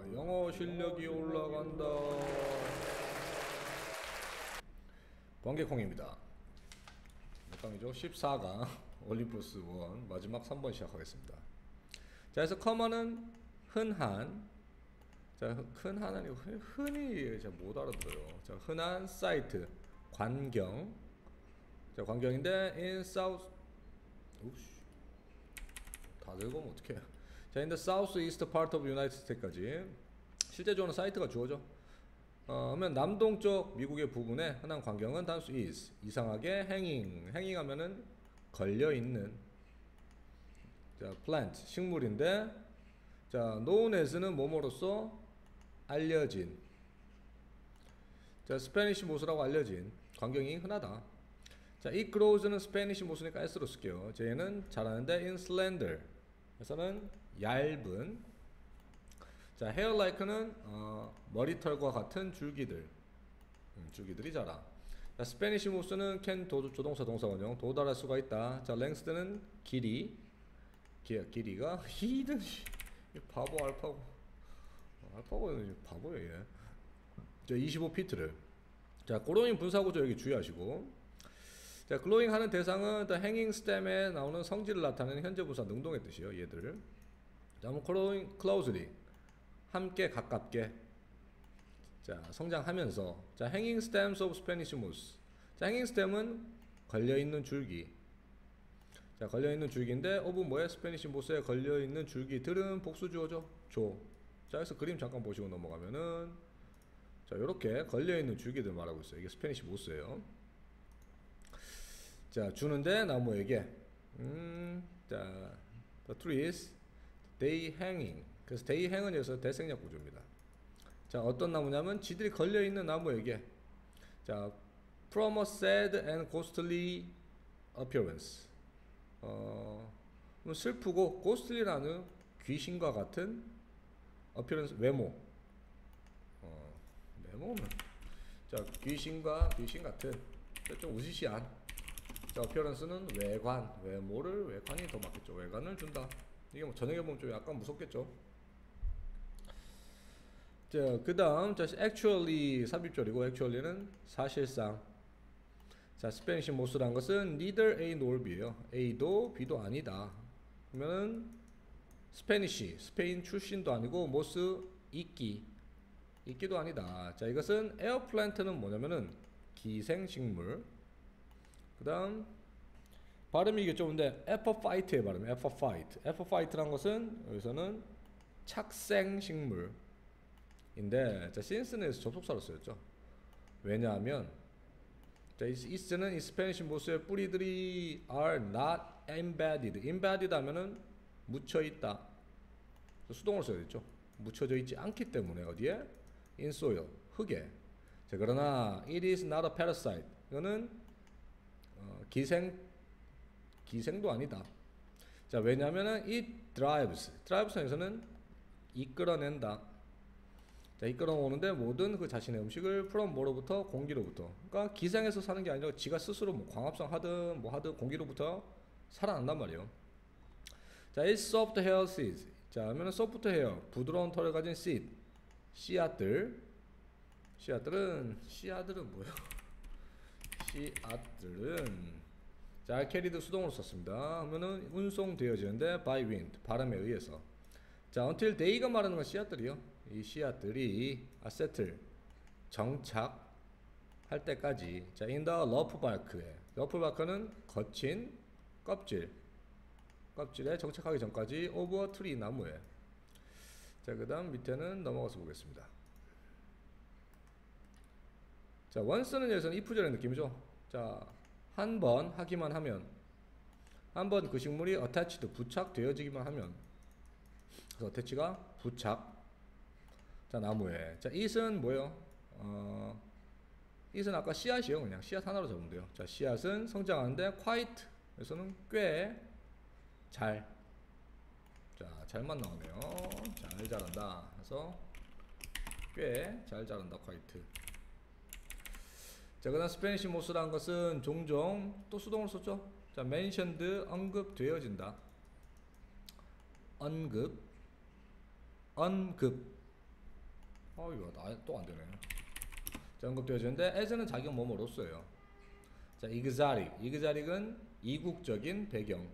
영어 실력이 올라간다. 관계콩입니다. 몇 강이죠? 14강 올림포스 1 마지막 3번 시작하겠습니다. 자, 그래서 커먼은 흔한, 자, 흔한 아니고 흔히 잘 못 알아들어요. 자, 흔한 사이트, 관경. 자, 관경인데 in south, 우씨, 다 읽으면 어떡해. 자, in the southeast part of United States까지 실제적으로 사이트가 주어져. 그러면 남동쪽 미국의 부분에 흔한 광경은 단수 is. 이상하게 hanging. hanging 하면은 걸려있는. 자, plant. 식물인데, 자, known as는 뭐뭐로서 알려진. 자, 스페니쉬 모스라고 알려진 광경이 흔하다. 자, it grows는 스페니쉬 모스니까 s로 쓸게요. 얘는 자라는데 in slender. 그래서는 얇은. 자, hair like는 머리털과 같은 줄기들, 줄기들이 자라. 자, 스페니쉬 모스는 can 조동사 동사원형 도달할 수가 있다. 자, length는 길이, 길이가 히든 바보 알파고, 알파고는 바보예요 얘. 자, 25피트를. 자, 그로잉 분사구조 여기 주의하시고. 자, 글로잉 하는 대상은 the hanging stem에 나오는 성질을 나타내는 현재 분사 능동의 뜻이요 얘들. 자, 그럼 glowing closely. 함께 가깝게. 자, 성장하면서. 자, hanging stems of Spanish moss. 자, hanging stem은 걸려있는 줄기. 자, 걸려있는 줄기인데 of 뭐에? 스페니쉬 모스에 걸려있는 줄기들은 복수주어죠. 조. 자, 그래서 그림 잠깐 보시고 넘어가면은, 자, 요렇게 걸려있는 줄기들 말하고 있어요. 이게 스페니쉬 모스예요. 자, 주는데 나무에게. 자, the trees they hanging. 그래서 they hang은 여기서 대생략 구조입니다. 자, 어떤 나무냐면 지들이 걸려있는 나무에게. 자, from a sad and ghostly appearance. 슬프고 ghostly라는 귀신과 같은 appearance, 외모. 외모는, 자, 귀신 같은, 좀 우시시한. 자, appearance는 외관, 외관이 더 맞겠죠. 외관을 준다. 이게 뭐 저녁에 보면 좀 약간 무섭겠죠. 자, 그 다음, 자, actually 삽입절이고, actually는 사실상. 자, 스페니쉬 모스라는 것은 neither A nor B예요. A도 B도 아니다. 그러면은 스페니쉬, 스페인 출신도 아니고 모스 이끼도 아니다. 자, 이것은 에어플랜트는 뭐냐면은 기생식물. 그 다음 발음이 이게 좀 근데 에퍼파이트의 발음, 에퍼파이트라는 것은 여기서는 착생식물인데, 자, since는 접속사로 쓰였죠. 왜냐하면, 자, is는 이 스페니쉬 모스의 뿌리들이 are not embedded 하면은 묻혀있다. 수동으로 써야겠죠. 묻혀져 있지 않기 때문에 어디에? in soil, 흙에. 자, 그러나 it is not a parasite. 이거는 기생도 아니다. 자, 왜냐면은 it drives에서는 이끌어낸다. 자, 이끌어오는데 모든 그 자신의 음식을 from 뭐로부터? 공기로부터. 그러니까 기생해서 사는 게 아니라 지가 스스로 뭐 광합성 하든 뭐 하든 공기로부터 살아난단 말이에요. 자, it's soft hair seeds. 자, 그러면 soft hair, 부드러운 털을 가진 seed, 씨앗들은 뭐예요? 씨앗들은, 자, carried 수동으로 썼습니다. 그러면은 운송되어지는데 by wind, 바람에 의해서. 자, until they가 말하는 건 씨앗들이요. 이 씨앗들이 settle, 정착할 때까지. 자, in the rough bark에. rough bark는 거친 껍질에 정착하기 전까지 of a tree, 나무에. 자, 그 다음 밑에는 넘어가서 보겠습니다. 자, once는 여기서는 if절의 느낌이죠. 자, 한 번 하기만 하면, 한 번 그 식물이 attached, 부착되어지기만 하면. 그래서 attach가 부착. 자, 나무에. 자, it은 뭐예요? it은 아까 씨앗이요. 그냥 씨앗 하나로 잡으면 돼요. 자, 씨앗은 성장하는데 quite, 그래서는 꽤 잘. 자, 잘만 나오네요. 잘 자란다. 그래서 꽤 잘 자란다, quite. 자, 그 다음 스페니쉬 모스라는 것은 종종 또 수동으로 썼죠. 자, mentioned, 언급되어진다. 언급. 이거 또 안 되네. 자, 언급되어지는데 as는 자격 뭐뭐로써예요. 자, exotic은 이국적인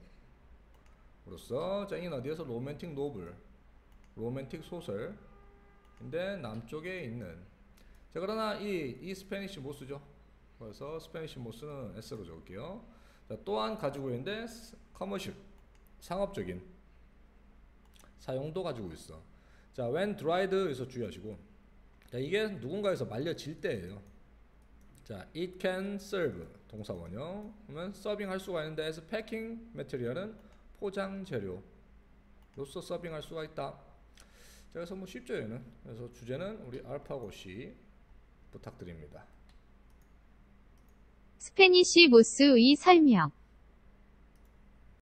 배경으로서. 자, 이는 어디에서 로맨틱 노블, 로맨틱 소설인데 남쪽에 있는. 자, 그러나 이 스페니쉬 못 쓰죠. 그래서 스페니쉬 못 쓰는 s로 적을게요. 자, 또한 가지고 있는데 커머셜, 상업적인 사용도 가지고 있어. 자, when dried에서 주의하시고, 자, 이게 누군가에서 말려질 때예요. 자, it can serve 동사 원형. 그러면 서빙할 수가 있는데 as packing material은 포장 재료로서 서빙할 수가 있다. 자, 그래서 뭐 쉽죠 얘는. 그래서 주제는 우리 알파고 C 부탁드립니다. 스페니쉬 모스의 설명